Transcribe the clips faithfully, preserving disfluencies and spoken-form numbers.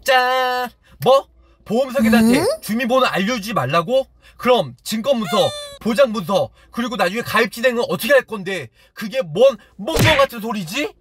짠! 뭐? 보험 설계사한테 음? 주민번호 알려주지 말라고? 그럼 증권문서, 보장문서, 그리고 나중에 가입 진행은 어떻게 할 건데? 그게 뭔 멍멍 같은 소리지?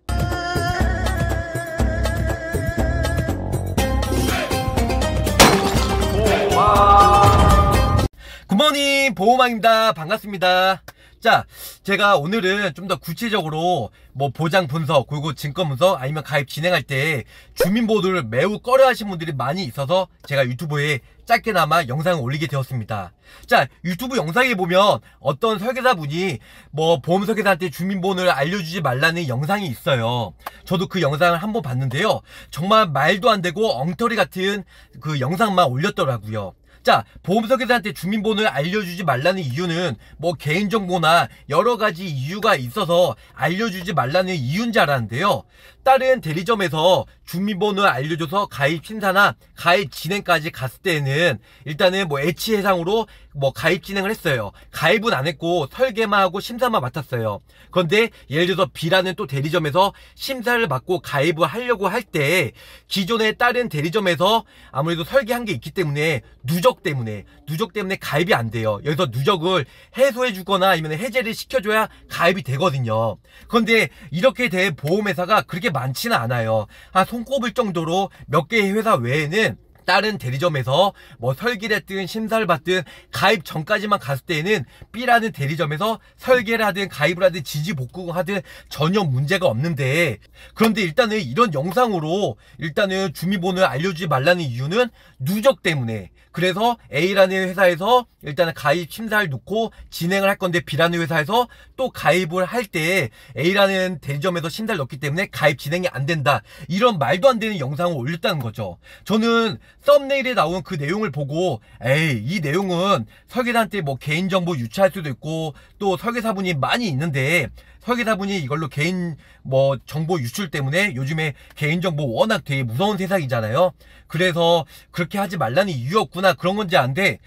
굿모닝, 보호망입니다. 반갑습니다. 자, 제가 오늘은 좀 더 구체적으로 뭐 보장 분석, 그리고 증권 분석, 아니면 가입 진행할 때 주민번호를 매우 꺼려 하시는 분들이 많이 있어서 제가 유튜브에 짧게나마 영상을 올리게 되었습니다. 자, 유튜브 영상에 보면 어떤 설계사분이 뭐 보험 설계사한테 주민번호를 알려주지 말라는 영상이 있어요. 저도 그 영상을 한번 봤는데요, 정말 말도 안 되고 엉터리 같은 그 영상만 올렸더라고요. 자, 보험 설계사한테 주민번호를 알려주지 말라는 이유는 뭐 개인정보나 여러가지 이유가 있어서 알려주지 말라는 이유인 줄 알았는데요, 다른 대리점에서 주민번호를 알려줘서 가입 심사나 가입 진행까지 갔을 때는 일단은 뭐 애치해상으로 뭐 가입 진행을 했어요. 가입은 안 했고 설계만 하고 심사만 맡았어요. 그런데 예를 들어서 B라는 또 대리점에서 심사를 받고 가입을 하려고 할 때 기존에 다른 대리점에서 아무래도 설계한 게 있기 때문에 누적 때문에 누적 때문에 가입이 안 돼요. 여기서 누적을 해소해 주거나 아니면 해제를 시켜줘야 가입이 되거든요. 그런데 이렇게 된 보험회사가 그렇게 많지는 않아요. 한 손꼽을 정도로 몇 개의 회사 외에는 다른 대리점에서 뭐 설계를 했든 심사를 받든 가입 전까지만 갔을 때에는 B라는 대리점에서 설계를 하든 가입을 하든 지지복구를 하든 전혀 문제가 없는데, 그런데 일단은 이런 영상으로 일단은 주민번호를 알려주지 말라는 이유는 누적 때문에, 그래서 A라는 회사에서 일단은 가입 심사를 놓고 진행을 할 건데 B라는 회사에서 또 가입을 할 때 A라는 대리점에서 심사를 넣기 때문에 가입 진행이 안 된다, 이런 말도 안 되는 영상을 올렸다는 거죠. 저는 썸네일에 나온 그 내용을 보고 에이, 이 내용은 설계사한테 뭐 개인정보 유출할 수도 있고 또 설계사분이 많이 있는데 설계사분이 이걸로 개인 뭐 정보 유출 때문에 요즘에 개인정보 워낙 되게 무서운 세상이잖아요. 그래서 그렇게 하지 말라는 이유였구나, 그런 건지 아는데,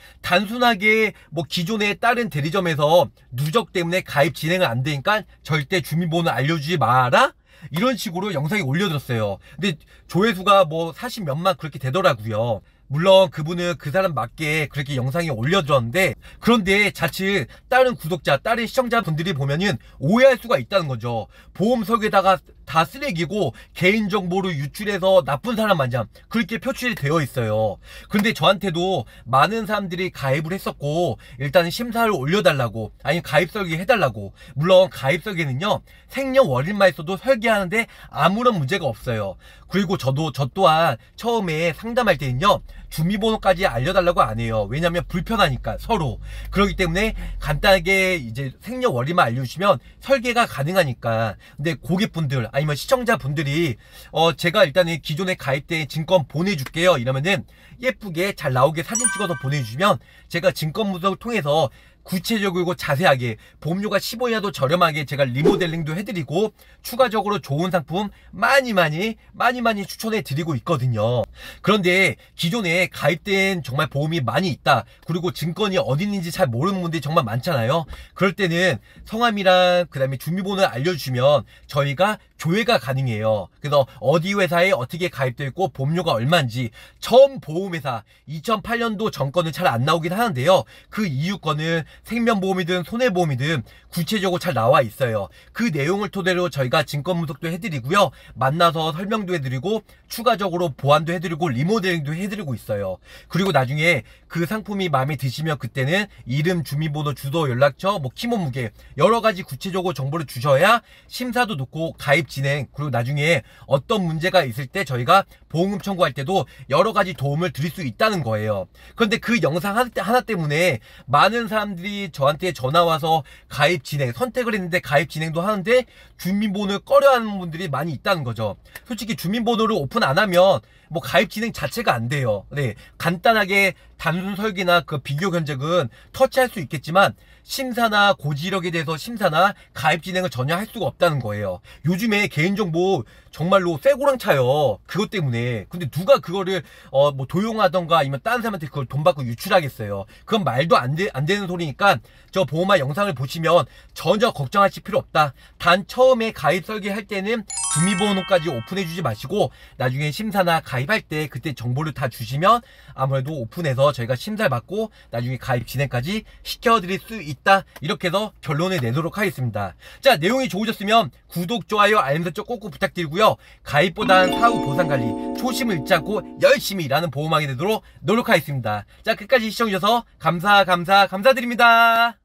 단순하게 뭐 기존의 다른 대리점에서 누적 때문에 가입 진행을 안 되니까 절대 주민번호 알려주지 마라, 이런 식으로 영상이 올려졌어요. 근데 조회수가 뭐 사십 몇만 그렇게 되더라고요. 물론 그분은 그 사람 맞게 그렇게 영상이 올려졌는데, 그런데 자칫 다른 구독자, 다른 시청자분들이 보면은 오해할 수가 있다는 거죠. 보험 설계다가 다 쓰레기고 개인정보를 유출해서 나쁜 사람 마냥 그렇게 표출이 되어 있어요. 근데 저한테도 많은 사람들이 가입을 했었고 일단은 심사를 올려달라고, 아니면 가입 설계 해달라고. 물론 가입 설계는요 생년월일만 있어도 설계하는데 아무런 문제가 없어요. 그리고 저도 저 또한 처음에 상담할 때는요 주민번호까지 알려달라고 안 해요. 왜냐면 불편하니까 서로. 그렇기 때문에 간단하게 이제 생년월일만 알려주시면 설계가 가능하니까. 근데 고객분들 아니면 시청자분들이 어 제가 일단은 기존에 가입된 증권 보내줄게요 이러면은 예쁘게 잘 나오게 사진 찍어서 보내주시면 제가 증권 분석을 통해서 구체적이고 자세하게 보험료가 십 원이라도 저렴하게 제가 리모델링도 해드리고 추가적으로 좋은 상품 많이 많이 많이 많이 추천해 드리고 있거든요. 그런데 기존에 가입된 정말 보험이 많이 있다, 그리고 증권이 어디 있는지 잘 모르는 분들이 정말 많잖아요. 그럴 때는 성함이랑 그 다음에 주민번호를 알려주시면 저희가 조회가 가능해요. 그래서 어디 회사에 어떻게 가입되어 있고 보험료가 얼마인지 전 보험회사 이천팔 년도 전건은 잘 안 나오긴 하는데요, 그 이후 거는 생명보험이든 손해보험이든 구체적으로 잘 나와 있어요. 그 내용을 토대로 저희가 증권 분석도 해드리고요, 만나서 설명도 해드리고 추가적으로 보완도 해드리고 리모델링도 해드리고 있어요. 그리고 나중에 그 상품이 마음에 드시면 그때는 이름, 주민번호, 주소, 연락처, 뭐 키, 몸무게 여러가지 구체적으로 정보를 주셔야 심사도 놓고 가입 진행, 그리고 나중에 어떤 문제가 있을 때 저희가 보험금 청구할 때도 여러가지 도움을 드릴 수 있다는 거예요. 그런데 그 영상 하나 때문에 많은 사람들이 저한테 전화와서 가입 진행 선택을 했는데 가입 진행도 하는데 주민번호를 꺼려하는 분들이 많이 있다는 거죠. 솔직히 주민번호를 오픈 안 하면 뭐 가입 진행 자체가 안 돼요. 네, 간단하게 단순 설계나 그 비교 견적은 터치할 수 있겠지만 심사나 고지력에 대해서 심사나 가입 진행을 전혀 할 수가 없다는 거예요. 요즘에 개인정보 정말로 쇠고랑 차요, 그것 때문에. 근데 누가 그거를 어 뭐 도용하던가 아니면 다른 사람한테 그걸 돈 받고 유출하겠어요. 그건 말도 안, 되, 안 되는 소리니까 저 보험화 영상을 보시면 전혀 걱정하실 필요 없다. 단 처음에 가입 설계할 때는 주민번호까지 오픈해주지 마시고 나중에 심사나 가입할 때 그때 정보를 다 주시면 아무래도 오픈해서 저희가 심사를 받고 나중에 가입 진행까지 시켜드릴 수 있다. 이렇게 해서 결론을 내도록 하겠습니다. 자, 내용이 좋으셨으면 구독, 좋아요, 알림 설정 꼭꼭 부탁드리고요. 가입보다는 사후 보상관리, 초심을 잃지 않고 열심히 일하는 보험왕이 되도록 노력하겠습니다. 자, 끝까지 시청해주셔서 감사 감사 감사드립니다.